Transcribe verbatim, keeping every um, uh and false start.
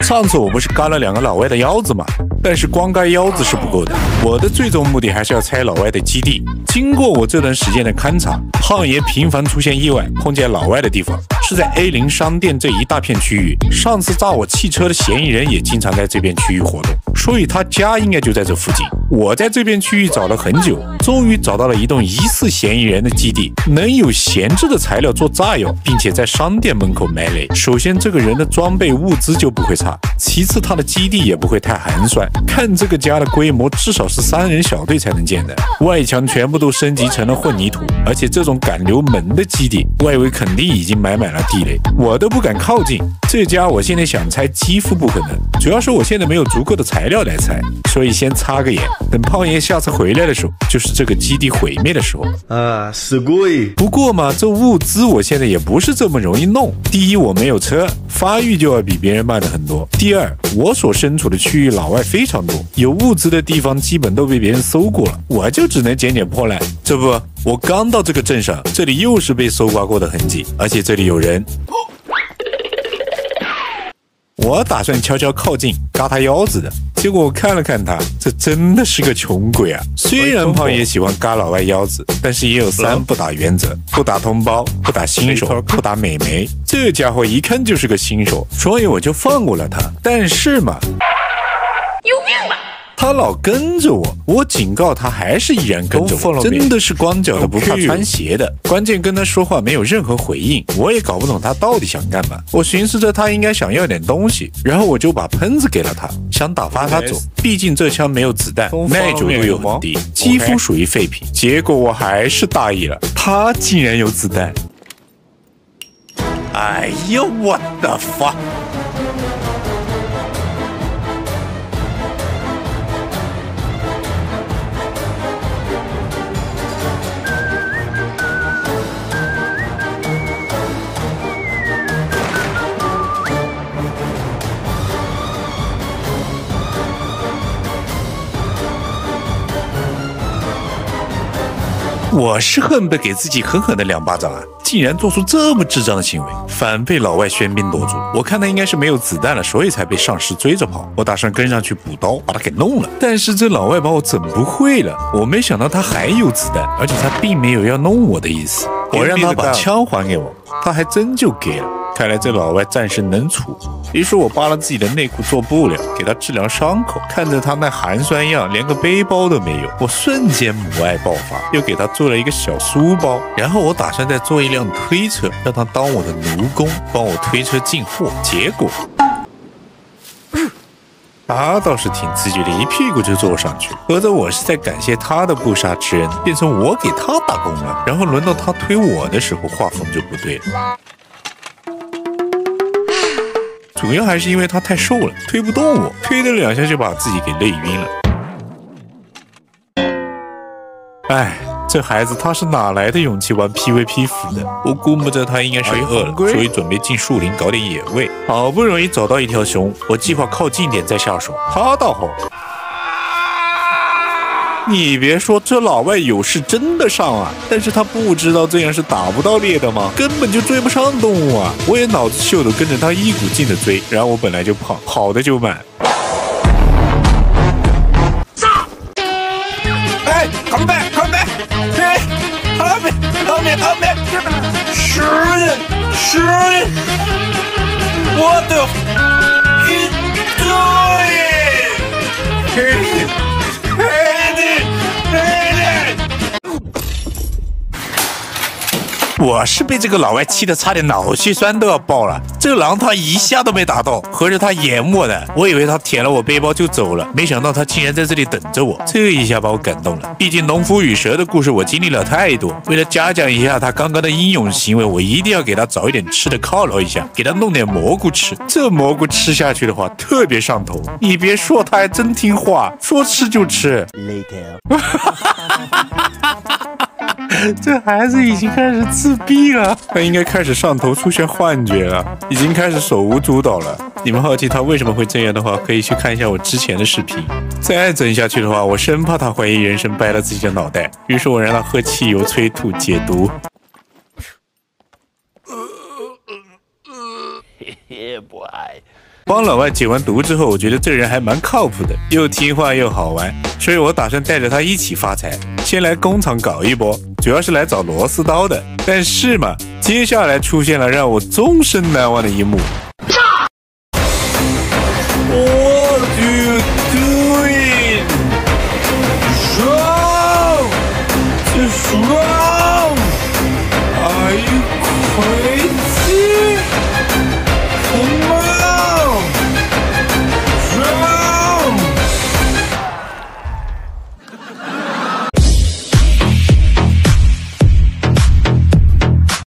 上次我不是干了两个老外的腰子吗？但是光干腰子是不够的，我的最终目的还是要拆老外的基地。经过我这段时间的勘察，胖爷频繁出现意外，碰见老外的地方是在 A 零 商店这一大片区域。上次炸我汽车的嫌疑人也经常在这片区域活动，所以他家应该就在这附近。我在这片区域找了很久，终于找到了一栋疑似嫌疑人的基地，能有闲置的材料做炸药，并且在商店门口埋雷。首先，这个人的装备物资就不会差，其次他的基地也不会太寒酸。看这个家的规模，至少是三人小队才能建的，外墙全部都升级成了混凝土，而且这种敢留门的基地，外围肯定已经埋满了地雷，我都不敢靠近。这家我现在想拆几乎不可能，主要是我现在没有足够的材料来拆，所以先擦个眼，等胖爷下次回来的时候，就是这个基地毁灭的时候啊。すごい。 不过嘛，这物资我现在也不是这么容易弄。第一，我没有车，发育就要比别人慢的很多。第二，我所身处的区域老外非常多，有物资的地方基本都被别人搜过了，我就只能捡捡破烂。这不，我刚到这个镇上，这里又是被搜刮过的痕迹，而且这里有人。我打算悄悄靠近，嘎他腰子的。结果我看了看他，这真的是个穷鬼啊！虽然胖爷喜欢嘎老外腰子，但是也有三不打原则：不打同胞，不打新手，不打美眉。这家伙一看就是个新手，所以我就放过了他。但是嘛， 有病吧！ 他老跟着我，我警告他还是依然跟着我，真的是光脚的不怕穿鞋的。关键跟他说话没有任何回应，我也搞不懂他到底想干嘛。我寻思着他应该想要点东西，然后我就把喷子给了他，想打发他走。毕竟这枪没有子弹，耐久度又很低，几乎属于废品。结果我还是大意了，他竟然有子弹！哎呀，我的发！我是恨不得给自己狠狠的两巴掌啊！竟然做出这么智障的行为，反被老外喧宾夺主。我看他应该是没有子弹了，所以才被上士追着跑。我打算跟上去补刀，把他给弄了。但是这老外把我整不会了，我没想到他还有子弹，而且他并没有要弄我的意思。我让他把枪还给我，他还真就给了。看来这老外暂时能处。于是我扒了自己的内裤做布料，给他治疗伤口。看着他那寒酸样，连个背包都没有，我瞬间母爱爆发，又给他做了一个小书包。然后我打算再做一辆推车，让他当我的奴工，帮我推车进货。结果他倒是挺自觉的，一屁股就坐上去。合着我是在感谢他的不杀之恩，变成我给他打工了。然后轮到他推我的时候，画风就不对了。主要还是因为他太瘦了，推不动我，推了两下就把自己给累晕了。哎，这孩子他是哪来的勇气玩 P V P 服的？我估摸着他应该是饿了，所以准备进树林搞点野味。好不容易找到一条熊，我计划靠近点再下手。他倒好，你别说，这老外有事真的上啊！但是他不知道这样是打不到猎的吗？根本就追不上动物啊！我也脑子秀的跟着他一股劲的追，然后我本来就胖，跑的就慢。杀！哎 ，come back，come back， 哎 ，help me，help me，help me， 十人，十人，我的，一对，嘿。我是被这个老外气得差点脑血栓都要爆了。这个狼他一下都没打到，合着他演我的。我以为他舔了我背包就走了，没想到他竟然在这里等着我。这一下把我感动了。毕竟农夫与蛇的故事我经历了太多，为了嘉奖一下他刚刚的英勇行为，我一定要给他找一点吃的犒劳一下，给他弄点蘑菇吃。这蘑菇吃下去的话特别上头。你别说，他还真听话，说吃就吃。Later 这孩子已经开始自闭了，他应该开始上头出现幻觉了，已经开始手舞足蹈了。你们好奇他为什么会这样的话，可以去看一下我之前的视频。再整下去的话，我生怕他怀疑人生，掰了自己的脑袋。于是我让他喝汽油催吐解毒。 Yeah, boy. 帮老外解完毒之后，我觉得这人还蛮靠谱的，又听话又好玩，所以我打算带着他一起发财。先来工厂搞一波，主要是来找螺丝刀的。但是嘛，接下来出现了让我终身难忘的一幕。